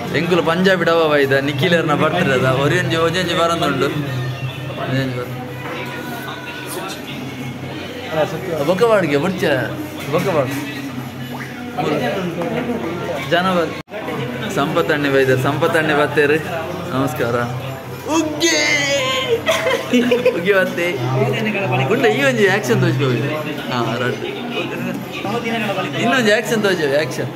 ಎಂಕುಲು ಪಂಜಾಬಿ ಡವ ವೈದ ನಿಖಿಲರ್ನ ಬರ್ತಿರದ ಒರಿಯಂಜಿ ಒಜಂಜಿ ಬರಂದುಂಡು ಬೊಕ್ಕವಾಡಿಗೆ ಬುಡ್ಚ ಬೊಕ್ಕವಾಡು ಜನವರಿ ಸಂಪತ್ತಣ್ಣೆ ವೈದ ಸಂಪತ್ತಣ್ಣೆ ಬತ್ತೇರಿ ನಮಸ್ಕಾರ ಉಗ್ಗಿ ಉಗ್ಗಿ ಬತ್ತೆ ಗುಂಡ ಈ ಒಂಜಿ ಆ್ಯಕ್ಷನ್ ತೋರಿಸ್ಕೋಬೇಕು ಹಾಂ ರಡ್ ಇನ್ನೊಂದು ಆ್ಯಕ್ಷನ್ ತೋರಿಸೇವೆ ಆ್ಯಕ್ಷನ್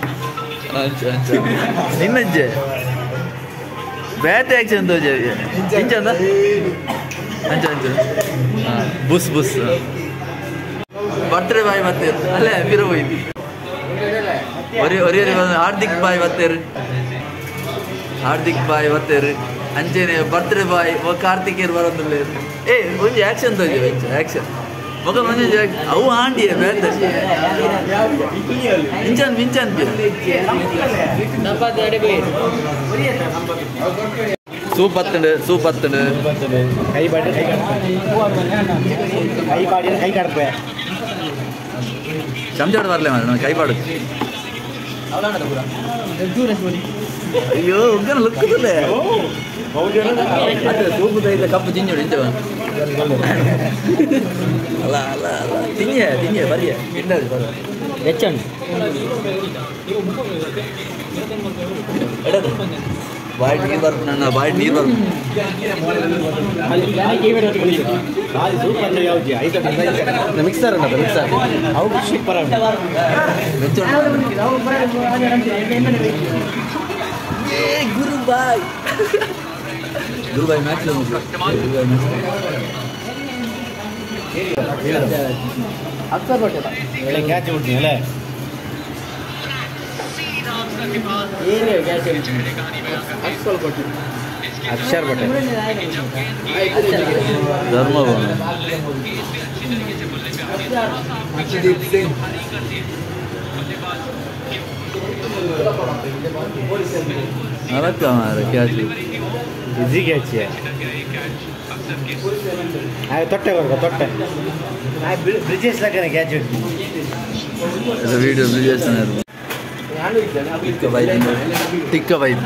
ಇನ್ನೊಂಜೆ ಬ್ಯಾಟ್ ಆ್ಯಕ್ಷನ್ ತೋರಿಸೇವೆ ಇಂಚಂದ ಅಂಚ ಅಂಚ ಹಾಂ ಬುಸ್ ಬುಸ್ ಬರ್ತ್ಡೇ ಬಾಯ್ ಬತ್ತೇರು ಅಲ್ಲೇ ಬಿರ ಹೋಯ್ತು ಒರಿ ಹಾರ್ದಿಕ್ ಬಾಯ್ ಬತ್ತೇರು ಹಾರ್ದಿಕ್ ಬಾಯ್ ಬತ್ತೇರು ಅಂಚೆನೆ ಬರ್ತ್ಡೇ ಬಾಯ್ ಕಾರ್ತಿಕೇರ್ ಬರೋದಿಲ್ಲ ಏ ಒಂಜಿ ಆ್ಯಕ್ಷನ್ ತೋರಿಸೇವೆ ಆ್ಯಕ್ಷನ್ ಮಗ ಒಂದೊಂದು ಅವು ಆಂಡಿಯ ಬೇಡ ಮಿಂಚಾನ್ ಮಿಂಚಾನ್ ಸೂಪ್ ಹತ್ತಂಡು ಸೂಪ್ ಹತ್ತಂಡು ಕೈ ಬಾಡಿ ಕೈ ಕಾಡ್ಪೆ ಚಮಚಾಡು ಬರಲೇ ಮಾಡ ಕೈ ಪಾಡು ಅಯ್ಯೋ ಉಗ್ಗನ ಲುಕ್ಕುತ್ತದೆ ಸೂಪು ತೈದ ಕಪ್ಪು ತಿಂಜೋಡು ಇಂಚವ ಅಲ್ಲ ಅಲ್ಲ ಅಲ್ಲ ತಿಂಜೆ ಬರಿಯ ತಿಂಡದು ಬರ ಹೆಚ್ಚಂಡು ಎಡದು ಬಾಯಿ ನೀರು ಬರ್ತು ನನ್ನ ಬಾಯಿ ನೀರು ಬರ್ತು ಮಿಕ್ಸರ್ ಅನ್ನೋದು ಮಿಕ್ಸರ್ ಅವು ಸೂಪರ್ ಗುರುಬಾಯ್ ಗುರುಬಾಯ್ ಮ್ಯಾಚ್ ಅಕ್ಷರ್ ಬಟ್ಟೆ ಕ್ಯಾಚ್ ಬಿಡ್ತೀನಿ ಅಲ್ಲೇ ಅಕ್ಷರ್ ಬಟ್ಟೆ ಧರ್ಮಭವನ ನರಕ ಮಾರ ಕ್ಯಾಚ್ ಈಸಿ ಕ್ಯಾಚ್ ತೊಟ್ಟೆ ಬರ್ಕ ತೊಟ್ಟೆ ಬ್ರಿಜೇಶ್ ಲಕ್ಕನೆ ಕ್ಯಾಚ್ ವಿಡಿಯೋ ಬ್ರಿಜೇಶ್ ಟಿಕ್ಕ ಬೈದು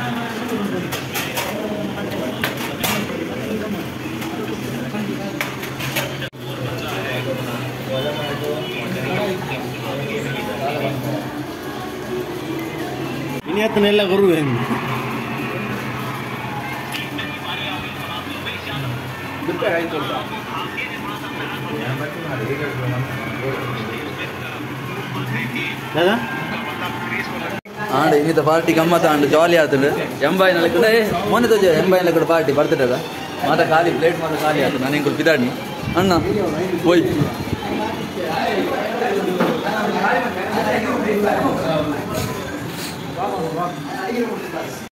ಇನ್ನೆಲ್ಲ ಗುರು ಆಂಡ ಇನ್ನಿತ ಪಾರ್ಟಿ ಗಮ್ಮತ್ತ ಆಂಡು ಜಾಲಿ ಆತಂಡು ಎಂಬಾಯಿನಲ್ಲಿ ಕೂಡ ಮೊನ್ನೆ ತೋಜ ಎಂಬಾಯಿನಲ್ಲಿ ಕೂಡ ಪಾರ್ಟಿ ಬರ್ತಿದ್ದದ ಮಾತ ಖಾಲಿ ಪ್ಲೇಟ್ ಮಾತ್ರ ಖಾಲಿ ಆಯ್ತು ನಾನು ಹಿಂಗೆ ಬಿದ್ದಾಡಿ ಅಣ್ಣ ಹೋಯ್ತು